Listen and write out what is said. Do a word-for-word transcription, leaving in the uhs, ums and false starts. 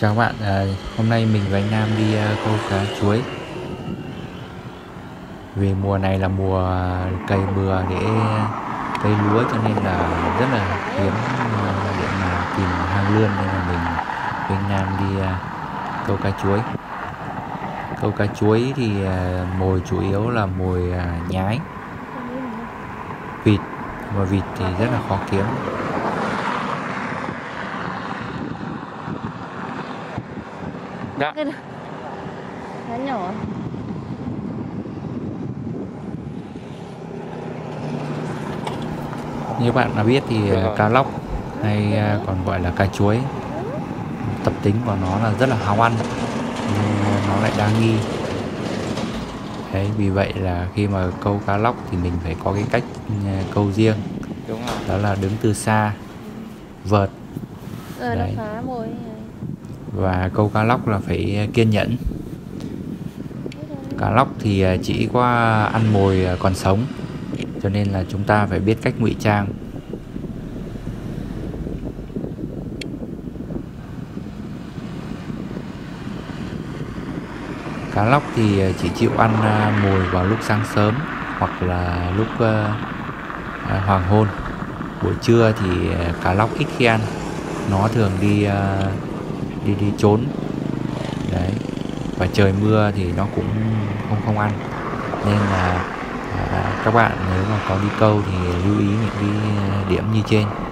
Chào các bạn, à, hôm nay mình và anh Nam đi à, câu cá chuối. Vì mùa này là mùa cày bừa để cây lúa cho nên là rất là hiếm à, để mà tìm hang lươn, nên là mình với anh Nam đi à, câu cá chuối. Câu cá chuối thì à, mồi chủ yếu là mồi à, nhái, vịt, mà vịt thì rất là khó kiếm. Đó. Cá nhỏ. Như bạn đã biết thì cá lóc hay còn gọi là cá chuối, tập tính của nó là rất là háo ăn nhưng nó lại đa nghi. Đấy, vì vậy là khi mà câu cá lóc thì mình phải có cái cách câu riêng. Đúng rồi. Đó là đứng từ xa, vợt. Ờ, Đấy. nó phá mồi. Và câu cá lóc là phải kiên nhẫn. Cá lóc thì chỉ có ăn mồi còn sống, cho nên là chúng ta phải biết cách ngụy trang. Cá lóc thì chỉ chịu ăn mồi vào lúc sáng sớm hoặc là lúc uh, hoàng hôn. Buổi trưa thì cá lóc ít khi ăn, nó thường đi uh, đi đi trốn. Đấy. Và trời mưa thì nó cũng không không ăn. Nên là uh, các bạn nếu mà có đi câu thì lưu ý những cái điểm như trên.